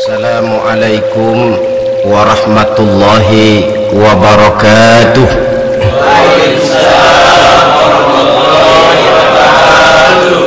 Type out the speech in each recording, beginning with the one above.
Assalamualaikum warahmatullahi wabarakatuh. Waalaikumsalam warahmatullahi wabarakatuh.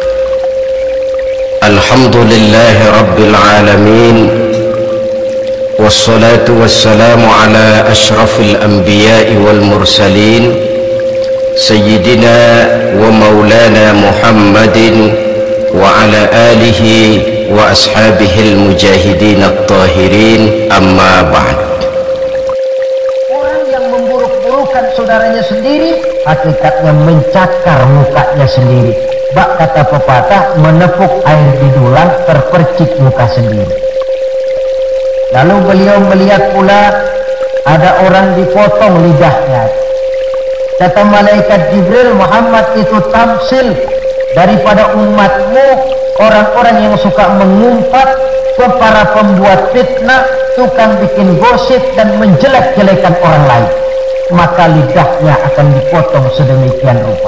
Alhamdulillahi rabbil alamin. Wassalatu wassalamu ala ashrafil anbiya'i wal mursalin Sayyidina wa maulana Muhammadin wa ala alihi wa ashabihil mujahidin at-tahirin, amma ba'd. Orang yang memburuk-burukan saudaranya sendiri hakikatnya mencakar mukanya sendiri. Bak kata pepatah, menepuk air di dulang terpercik muka sendiri. Lalu beliau melihat pula ada orang dipotong lidahnya. Kata malaikat Jibril, Muhammad itu tamsil daripada umatmu, orang-orang yang suka mengumpat ke para pembuat fitnah, tukang bikin gosip dan menjelek-jelekan orang lain, maka lidahnya akan dipotong sedemikian rupa.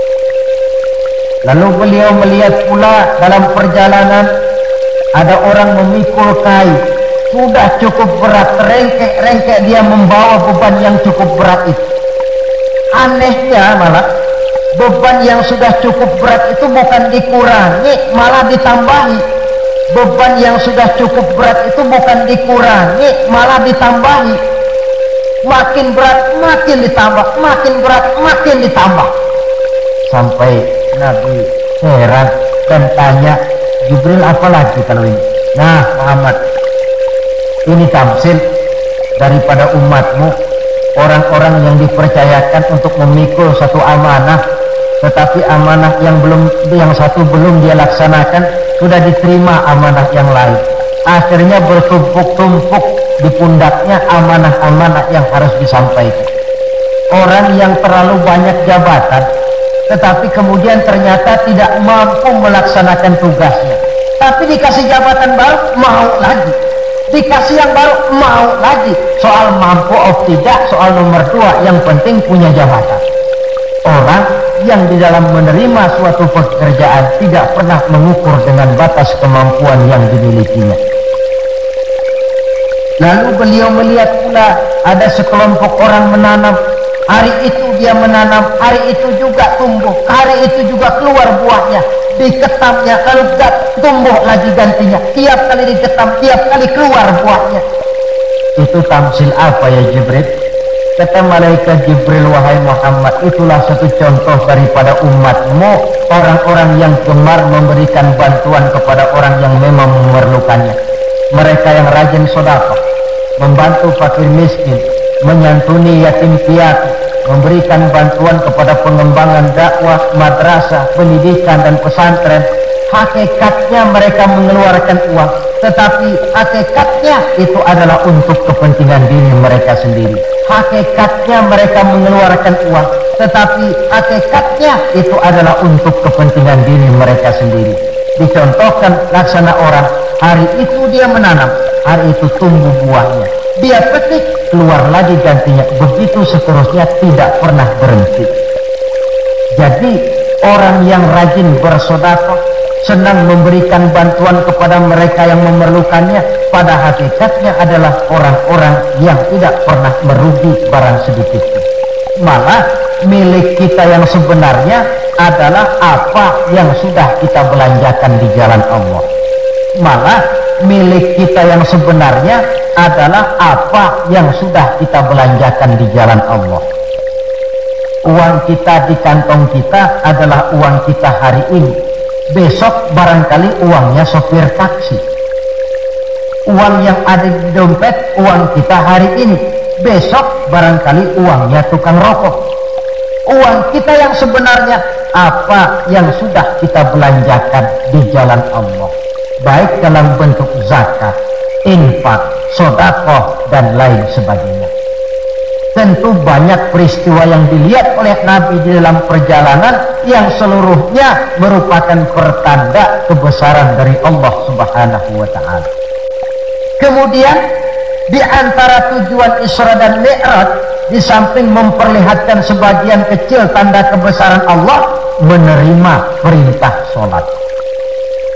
Lalu beliau melihat pula dalam perjalanan ada orang memikul kayu, sudah cukup berat, rengkek-rengkek dia membawa beban yang cukup berat itu. Anehnya malah beban yang sudah cukup berat itu bukan dikurangi, malah ditambahi. Beban yang sudah cukup berat itu bukan dikurangi, malah ditambahi. Makin berat makin ditambah, makin berat makin ditambah. Sampai Nabi heran dan tanya, Jibril, apa lagi kalau ini? Nah Muhammad, ini tamsil daripada umatmu, orang-orang yang dipercayakan untuk memikul satu amanah, tetapi amanah yang satu belum dia laksanakan, sudah diterima amanah yang lain. Akhirnya bertumpuk-tumpuk di pundaknya amanah-amanah yang harus disampaikan. Orang yang terlalu banyak jabatan, tetapi kemudian ternyata tidak mampu melaksanakan tugasnya, tapi dikasih jabatan baru mau lagi, dikasih yang baru mau lagi. Soal mampu atau tidak soal nomor dua, yang penting punya jabatan. Orang yang di dalam menerima suatu pekerjaan tidak pernah mengukur dengan batas kemampuan yang dimilikinya. Lalu beliau melihat pula ada sekelompok orang menanam. Hari itu dia menanam, hari itu juga tumbuh, hari itu juga keluar buahnya, diketamnya, lalu tumbuh lagi gantinya, tiap kali diketam, tiap kali keluar buahnya. Itu tamsil apa ya Jibril? Kata malaikat Jibril, wahai Muhammad, itulah satu contoh daripada umatmu, orang-orang yang gemar memberikan bantuan kepada orang yang memang memerlukannya. Mereka yang rajin sedekah, membantu fakir miskin, menyantuni yatim piatu, memberikan bantuan kepada pengembangan dakwah, madrasah, pendidikan dan pesantren. Hakikatnya mereka mengeluarkan uang, tetapi hakikatnya itu adalah untuk kepentingan diri mereka sendiri. Hakikatnya mereka mengeluarkan uang, tetapi hakikatnya itu adalah untuk kepentingan diri mereka sendiri. Dicontohkan laksana orang, hari itu dia menanam, hari itu tumbuh buahnya, dia petik, keluar lagi gantinya, begitu seterusnya, tidak pernah berhenti. Jadi orang yang rajin bersedekah, senang memberikan bantuan kepada mereka yang memerlukannya, pada hakikatnya adalah orang-orang yang tidak pernah merugi barang sedikit. Malah milik kita yang sebenarnya adalah apa yang sudah kita belanjakan di jalan Allah. Malah milik kita yang sebenarnya adalah apa yang sudah kita belanjakan di jalan Allah. Uang kita di kantong kita adalah uang kita hari ini. Besok barangkali uangnya sopir taksi. Uang yang ada di dompet uang kita hari ini, besok barangkali uangnya tukang rokok. Uang kita yang sebenarnya apa yang sudah kita belanjakan di jalan Allah, baik dalam bentuk zakat, infak, sedekah dan lain sebagainya. Tentu banyak peristiwa yang dilihat oleh Nabi di dalam perjalanan yang seluruhnya merupakan pertanda kebesaran dari Allah Subhanahu wa ta'ala. Kemudian di antara tujuan Isra dan Mi'raj, di samping memperlihatkan sebagian kecil tanda kebesaran Allah, menerima perintah sholat.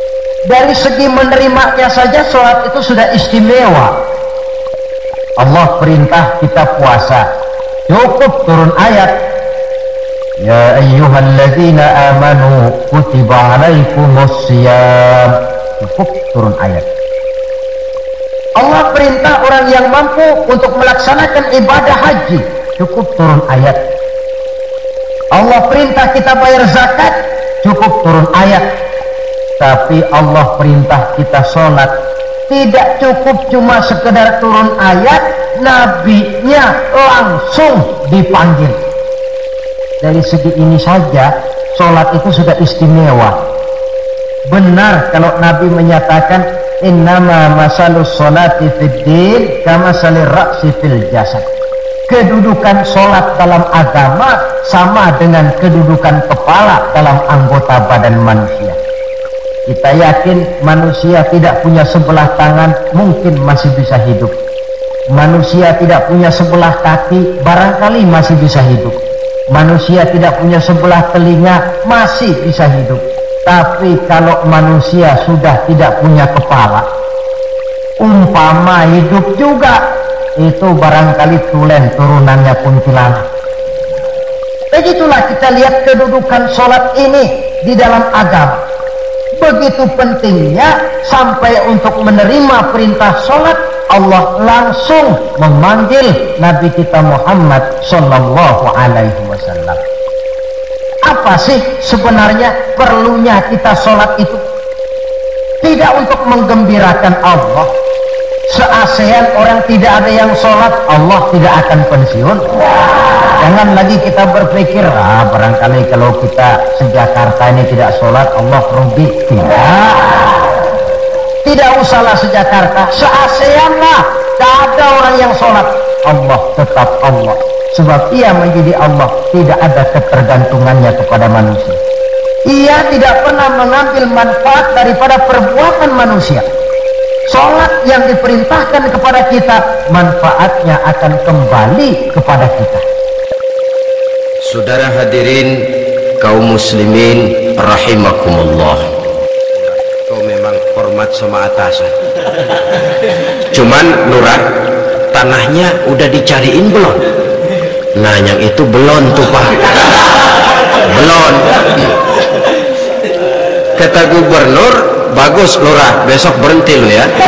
Dari segi menerimanya saja sholat itu sudah istimewa. Allah perintah kita puasa, cukup turun ayat, ya ayyuhalladzina amanu kutiba alaikumussyiyam, cukup turun ayat. Allah perintah orang yang mampu untuk melaksanakan ibadah haji, cukup turun ayat. Allah perintah kita bayar zakat, cukup turun ayat. Tapi Allah perintah kita sholat, tidak cukup cuma sekedar turun ayat, nabinya langsung dipanggil. Dari segi ini saja sholat itu sudah istimewa. Benar kalau Nabi menyatakan innama masalus sholati fid din kama salir ra'si fil jasad. Kedudukan sholat dalam agama sama dengan kedudukan kepala dalam anggota badan manusia. Kita yakin manusia tidak punya sebelah tangan, mungkin masih bisa hidup. Manusia tidak punya sebelah kaki, barangkali masih bisa hidup. Manusia tidak punya sebelah telinga, masih bisa hidup. Tapi kalau manusia sudah tidak punya kepala, umpama hidup juga, itu barangkali tulen turunannya kuntilanak. Begitulah kita lihat kedudukan sholat ini di dalam agama. Begitu pentingnya sampai untuk menerima perintah sholat, Allah langsung memanggil Nabi kita Muhammad sallallahu alaihi wasallam. Apa sih sebenarnya perlunya kita sholat itu? Tidak untuk menggembirakan Allah. Se-ASEAN orang tidak ada yang sholat, Allah tidak akan pensiun. Jangan lagi kita berpikir, barangkali kalau kita se-Jakarta ini tidak sholat, Allah rugi. Tidak usahlah se-Jakarta, se-ASEAN lah, tidak ada orang yang sholat, Allah tetap Allah. Sebab ia menjadi Allah, tidak ada ketergantungannya kepada manusia. Ia tidak pernah mengambil manfaat daripada perbuatan manusia. Sholat yang diperintahkan kepada kita, manfaatnya akan kembali kepada kita. Saudara hadirin kaum muslimin rahimakumullah. Kau memang hormat sama atasan. Cuman Lurah, tanahnya udah dicariin belum? Nah yang itu belum tuh Pak. Belum. Kata gubernur, bagus Lurah, besok berhenti lu ya.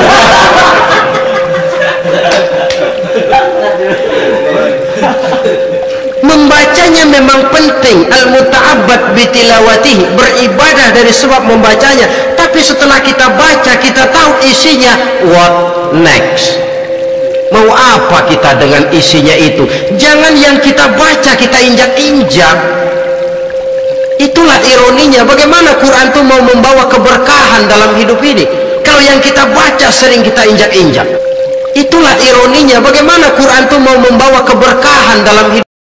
Membacanya memang penting, al-muta'abbad bitilawatihi, beribadah dari sebab membacanya. Tapi setelah kita baca, kita tahu isinya, what next? Mau apa kita dengan isinya itu? Jangan yang kita baca kita injak-injak. Itulah ironinya, bagaimana Quran itu mau membawa keberkahan dalam hidup ini, kalau yang kita baca sering kita injak-injak. Itulah ironinya, bagaimana Quran itu mau membawa keberkahan dalam hidup.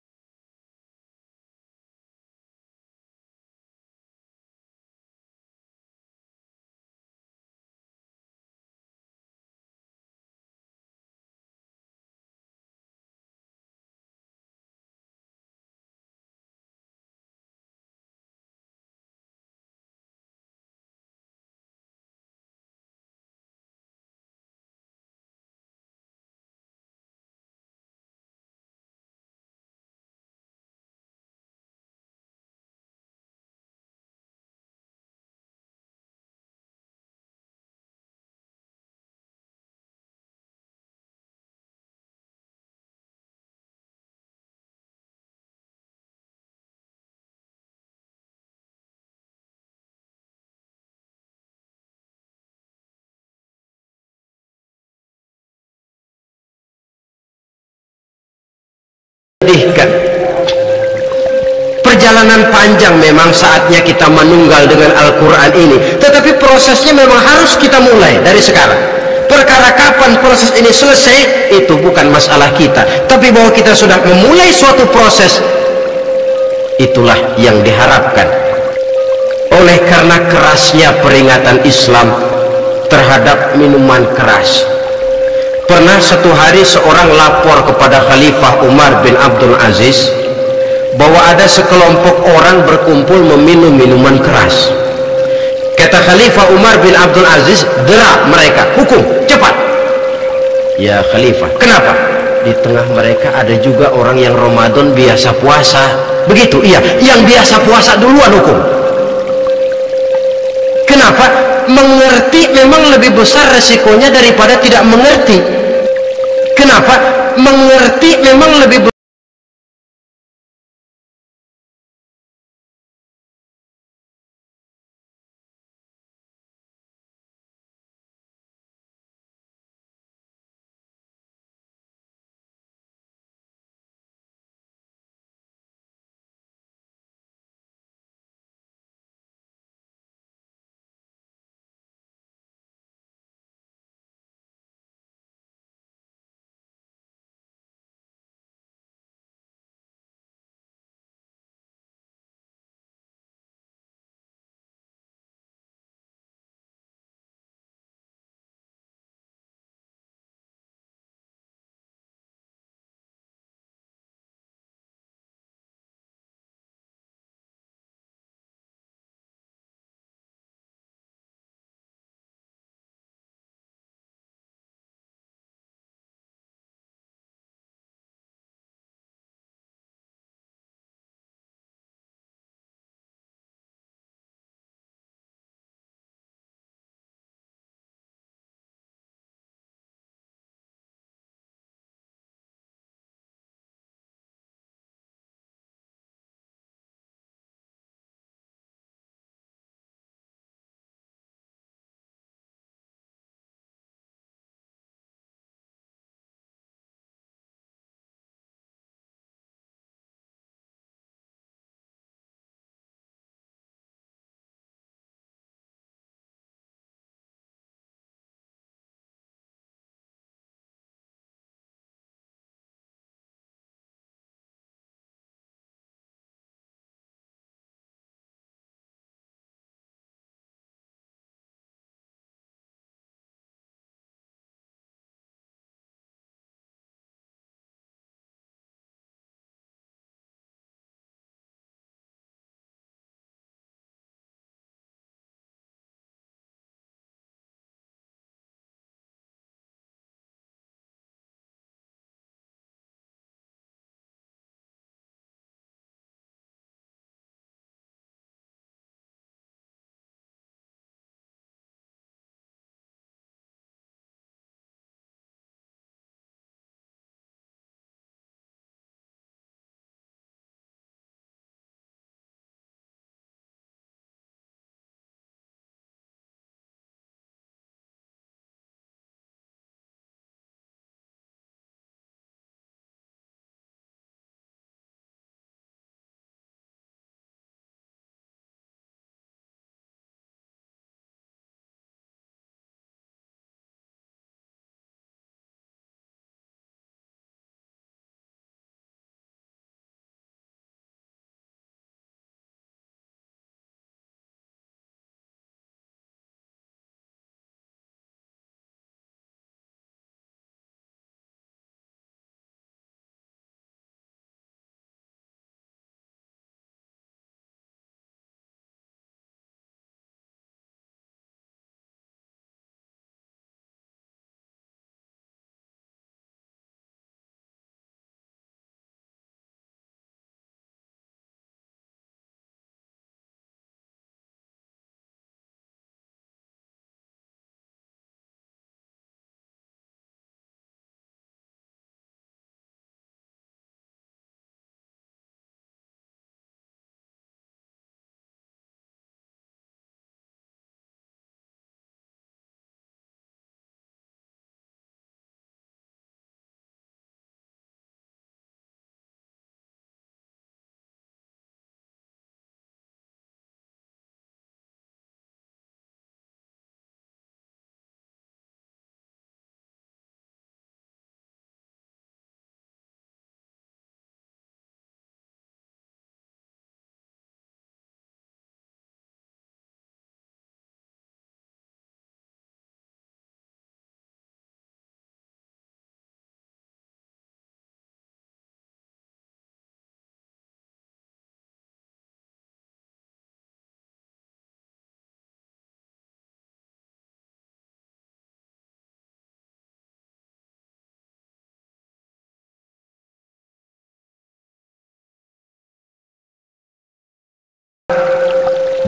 Perjalanan panjang memang saatnya kita menunggal dengan Al-Quran ini, tetapi prosesnya memang harus kita mulai dari sekarang. Perkara kapan proses ini selesai itu bukan masalah kita, tapi bahwa kita sudah memulai suatu proses, itulah yang diharapkan. Oleh karena kerasnya peringatan Islam terhadap minuman keras, pernah satu hari seorang lapor kepada Khalifah Umar bin Abdul Aziz bahwa ada sekelompok orang berkumpul meminum minuman keras. Kata Khalifah Umar bin Abdul Aziz, dera mereka, hukum cepat. Ya Khalifah, kenapa? Di tengah mereka ada juga orang yang Ramadan biasa puasa. Begitu, iya, yang biasa puasa duluan hukum. Kenapa? Mengerti memang lebih besar resikonya daripada tidak mengerti. Kenapa? Mengerti memang lebih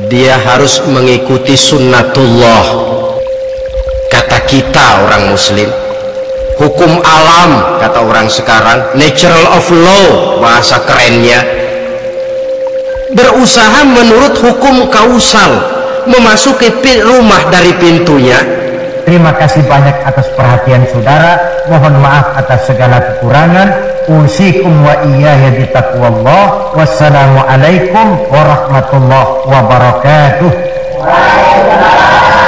dia harus mengikuti sunnatullah. Kata kita orang muslim, hukum alam kata orang sekarang, natural of law bahasa kerennya, berusaha menurut hukum kausal, memasuki rumah dari pintunya. Terima kasih banyak atas perhatian saudara. Mohon maaf atas segala kekurangan. Usikum wa iyaya bitaqwallah. Wassalamualaikum warahmatullahi wabarakatuh.